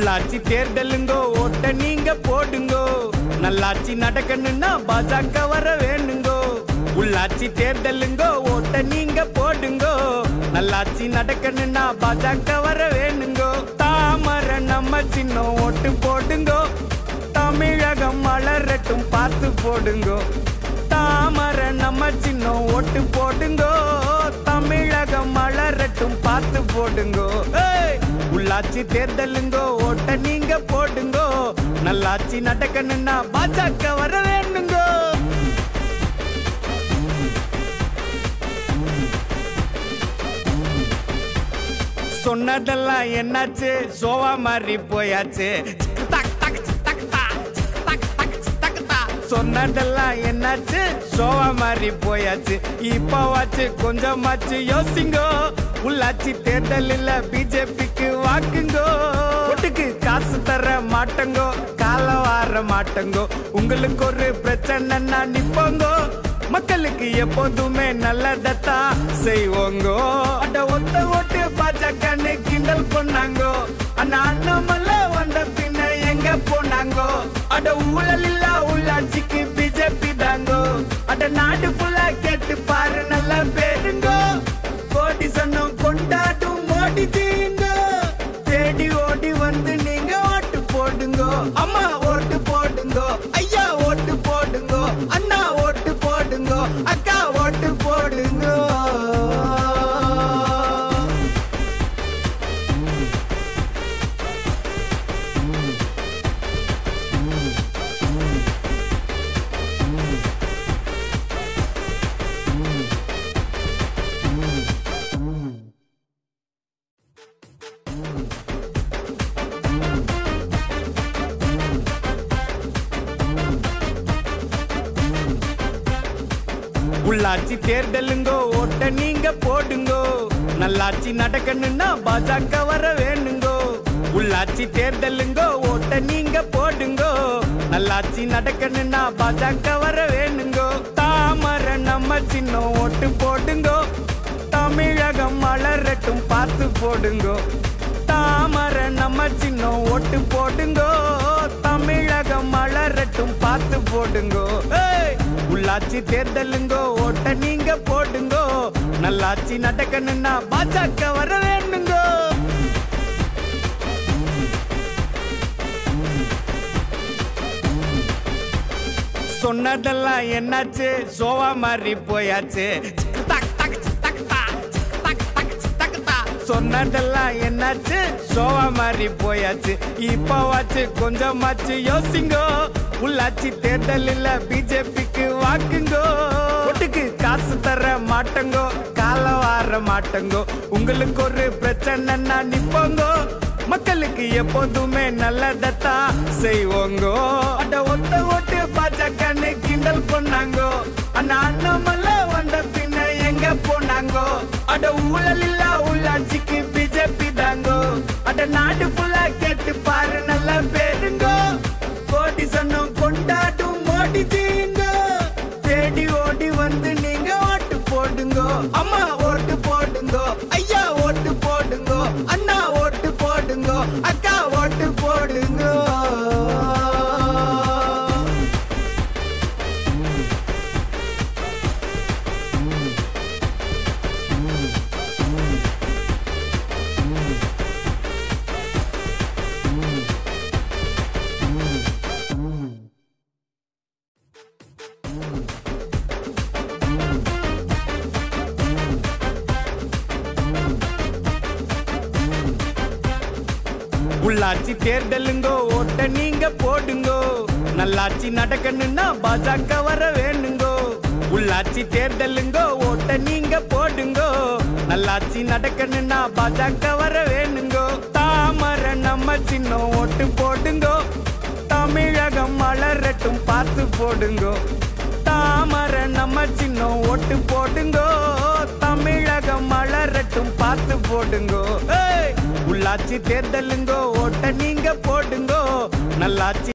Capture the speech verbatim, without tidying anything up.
உள்ளாட்சி தேர்தலுங்கோ ஓட்ட நீங்க போடுங்கோ நல்லாட்சி நடக்கணும்னா பாஜக வர வேணுங்கோ உள்ளாட்சி தேர்தலுங்கோ ஓட்ட நீங்க போடுங்கோ நல்லாட்சி நடக்கணும்னா பாஜக வர வேணுங்கோ தாமரை நம்ம சின்ன ஓட்டு போடுங்கோ தமிழகம் மலரட்டும் பார்த்து போடுங்கோ தாமரை நம்ம சின்ன ஓட்டு போடுங்கோ தமிழகம் மலரட்டும் பார்த்து போடுங்கோ உள்ளாட்சி தேர்தலுங்கோ ஓட்ட நீங்க போடுங்கோ நல்லாட்சி நடக்கணும்னா பாஜக வர வேணுங்கோ சொன்னதெல்லாம் என்னாச்சு சோவா மாதிரி போயாச்சு சொன்னதெல்லாம் என்னாச்சு சோவா மாதிரி போயாச்சு இப்பவாச்சு கொஞ்சமாச்சு யோசிங்கோ உள்ளாட்சி தேர்தலில் பிஜேபிக்கு வாக்குங்கோ ஒட்டுக்கு காசு தர மாட்டங்கோ கால வார மாட்டங்கோ உங்களுக்கு ஒரு பிரச்சனைன்னா நிப்போங்கோ மக்களுக்கு எப்போதுமே நல்லதத்தான் செய்வோங்கோ அட ஒத்த ஓட்டு பாஜகன்னு கிண்டல் பண்ணாங்கோ ஆனா அண்ணாமலை வந்த பின்ன எங்க போனாங்கோ அட ஊழல் இல்ல உள்ளாட்சிக்கு பிஜேபி தாங்கோ அட நாடு ஃபுல்லா கேட்டு பாரு நல்ல பேருங்கோ கோடி சொன்னும் கொண்டாடும் மோடி தீங்கோ தேடி ஓடி வந்து நீங்க ஓட்டு போடுங்கோ அம்மா ஓட்டு போடுங்கோ ஐயா ஓட்டு போடுங்கோ அண்ணா ஓட்டு போடுங்கோ அக்கா ஓட்டு போடுங்கோ உள்ளாட்சி தேர்தலுங்கோ ஓட்ட நீங்க போடுங்கோ நல்லாட்சி நடக்கணும்னா பாஜக வர வேணுங்கோ உள்ளாட்சி தேர்தலுங்கோ ஓட்ட நீங்க போடுங்கோ நல்லாட்சி நடக்கணும்னா பாஜக வர வேணுங்கோ தாமரை நம்ம சின்ன ஓட்டு போடுங்கோ தமிழகம் மலரட்டும் பார்த்து போடுங்கோ தாமரை நம்ம சின்ன ஓட்டு போடுங்கோ தமிழகம் மலரட்டும் பார்த்து போடுங்கோ உள்ளாட்சி தேர்தலுங்கோ ஓட்ட நீங்க போடுங்கோ நல்லாட்சி நடக்கணும்னா பாஜக வர வேணுங்கோ சொன்னதெல்லாம் என்னாச்சு சோவா மாதிரி போயாச்சு சொன்னதெல்லாம் என்னாச்சு சோவா மாதிரி போயாச்சு இப்பவாச்சு கொஞ்சமாச்சு யோசிங்கோ உள்ளாட்சி தேர்தலில் பிஜேபிக்கு வாக்குங்கோ ஒட்டுக்கு காசு தர மாட்டங்கோ கால வார மாட்டங்கோ உங்களுக்கு ஒரு பிரச்சனைன்னா நிப்போங்கோ மக்களுக்கு எப்போதுமே நல்லதத்தான் செய்வோங்கோ அட ஒத்த ஓட்டு பாஜகன்னு கிண்டல் பண்ணாங்கோ ஆனா அண்ணாமலை வந்த பின்ன எங்க போனாங்கோ அட ஊழல் இல்ல உள்ளாட்சிக்கு பிஜேபி தாங்கோ அட நாடு ஃபுல்லா கேட்டு பாரு நல்ல பேருங்கோ கோடி சொன்னும் கொண்டாடும் மோடி தீங்கோ தேடி ஓடி வந்து நீங்க ஓட்டு போடுங்கோ அம்மா ஓட்டு போடுங்கோ ஐயா ஓட்டு போடுங்கோ அண்ணா ஓட்டு போடுங்கோ அக்கா ஓட்டு போடுங்கோ உள்ளாட்சி தேர்தலுங்கோ ஓட்ட நீங்க போடுங்கோ நல்லாட்சி நடக்கணும்னா பாஜக வர வேணுங்கோ உள்ளாட்சி தேர்தலுங்கோ ஓட்ட நீங்க போடுங்கோ நல்லாட்சி நடக்கணும்னா பாஜக வர வேணுங்கோ தாமரை நம்ம சின்ன ஓட்டு போடுங்கோ தமிழகம் மலரட்டும் பார்த்து போடுங்கோ தாமரை நம்ம சின்ன ஓட்டு போடுங்கோ தமிழகம் மலரட்டும் பார்த்து போடுங்கோ உள்ளாட்சி தேர்தலுங்கோ ஓட்ட நீங்க போடுங்கோ நல்லாட்சி